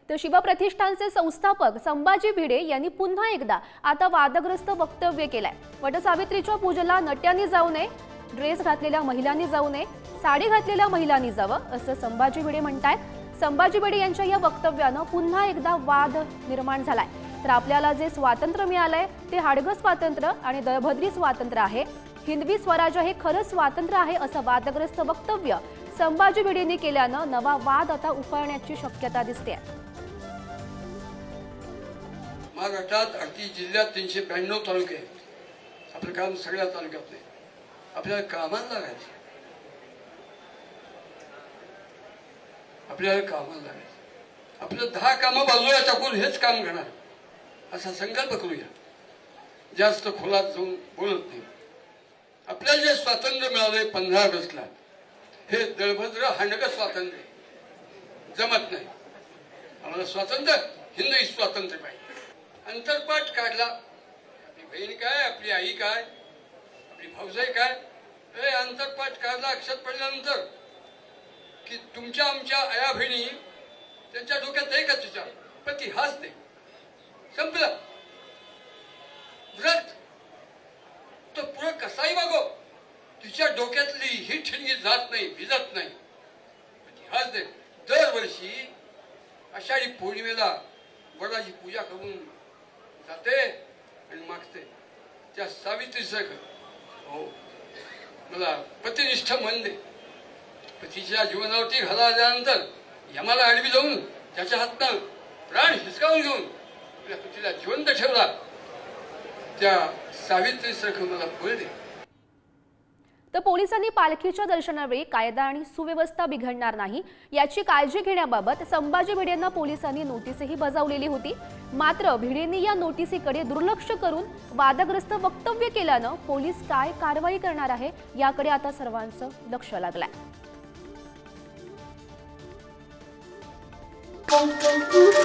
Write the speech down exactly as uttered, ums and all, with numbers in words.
तर शिवप्रतिष्ठानचे संस्थापक संभाजी भिडे यांनी पुन्हा एकदा आता वादग्रस्त वक्तव्य केलंय। वटसावित्रीच्या पूजेला नट्यांनी जाऊ नये, ड्रेस घातलेल्या महिलांनी जाऊ नये, साडी घातलेल्या महिलांनी जावं असं संभाजी भिडे म्हणतायत। संभाजी भिडे यांच्या या वक्तव्यानं पुन्हा एकदा वाद निर्माण झालाय। तर आपल्याला जे स्वातंत्र्य मिळालंय ते हाडगं स्वातंत्र्य आणि दळभद्री स्वातंत्र्य आहे, हिंदवी स्वराज्य हे खरं स्वातंत्र्य आहे असं वादग्रस्त वक्तव्य संभाजी भिडेंनी केल्यानं नवा वाद आता उफाळण्याची शक्यता दिसते। महाराष्ट्रात अडतीस जिल्ह्यात तीनशे ब्याण्णव तालुके आहेत। आपलं काम सगळ्या तालुक्यात नाही, आपल्याला कामाला लागायचं, आपल्याला कामाला लागायचं, आपलं दहा कामं बाजूला टाकून हेच काम करणार असा संकल्प करूया। जास्त खोलात जाऊन बोलत नाही। आपल्याला जे स्वातंत्र्य मिळाले पंधरा ऑगस्टला हे दळभद्र हांडगं स्वातंत्र्य जमत नाही। आम्हाला स्वातंत्र्य हिंदवी स्वातंत्र्य पाहिजे। अंतरपाठ काढला, आपली बहीण काय, आपली आई काय, आपली भाऊजाई काय, हे अंतरपाठ काढला अक्षत पडल्यानंतर की तुमच्या आमच्या आया बहिणी त्यांच्या डोक्यात एकच विचार, पती हाच दे, संपलं। व्रत तो पुढे कसाही वागो, तिच्या डोक्यातली ही ठिणगी जात नाही, भिजत नाही, पती हाच दे। दरवर्षी आषाढी पौर्णिमेला वडाची पूजा करून जाते आणि मागते त्या सावित्रीचं हो मला पतिनिष्ठ मन दे। पतीच्या जीवनावरती घाला आल्यानंतर यमाला आडवी जाऊन त्याच्या हातनं प्राण हिसकावून घेऊन आपल्या पतीला जिवंत ठेवला, त्या सावित्रीसारखं मला बळ दे। तर पोलिसांनी पालखीच्या दर्शनावेळी कायदा आणि सुव्यवस्था बिघडणार नाही याची काळजी घेण्याबाबत संभाजी भिडेंना पोलिसांनी नोटीसही बजावलेली होती। मात्र भिडेंनी या नोटीसीकडे दुर्लक्ष करून वादग्रस्त वक्तव्य केल्यानं पोलीस काय कारवाई करणार आहे याकडे आता सर्वांचं लक्ष लागलंय।